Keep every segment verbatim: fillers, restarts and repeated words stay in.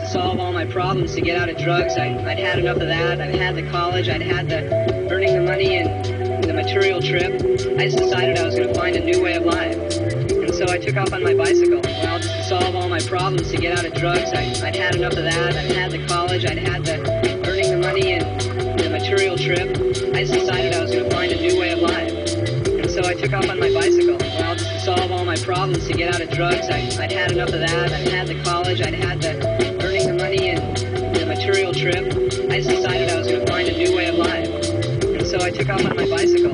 solve all my problems, to get out of drugs. I, I'd had enough of that. I'd had the college. I'd had the earning the money and the material trip. I just decided I was going to find a new way of life. And so I took off on my bicycle. Well, just to solve all my problems, to get out of drugs. I, I'd had enough of that. I'd had the college. I'd had the earning the money and the material trip. I just decided I was going to find a new way of life. And so I took off on my bicycle. Well, just to solve all my problems, to get out of drugs. I, I'd had enough of that. I'd had the college. I'd had the earning the money and the material trip. I just decided I was going to find a new way of life. And so I took off on my bicycle.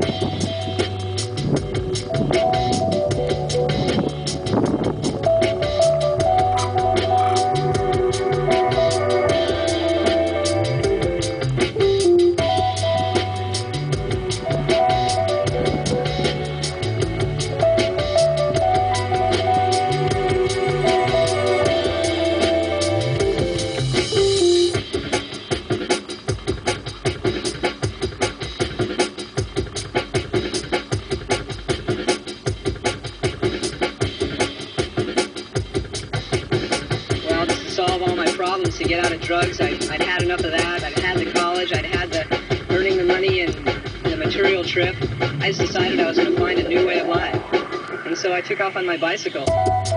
To get out of drugs. I, I'd had enough of that. I'd had the college. I'd had the earning the money and the material trip. I just decided I was going to find a new way of life. And so I took off on my bicycle.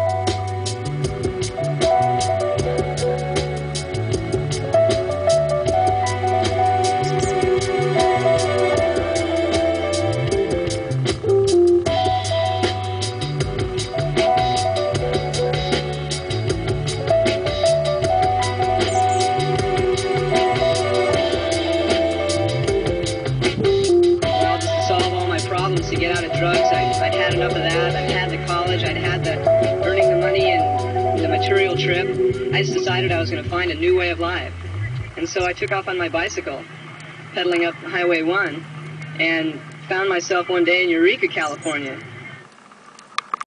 To get out of drugs. I, I'd had enough of that. I'd had the college. I'd had the earning the money and the material trip. I just decided I was going to find a new way of life. And so I took off on my bicycle, pedaling up Highway one, and found myself one day in Eureka, California.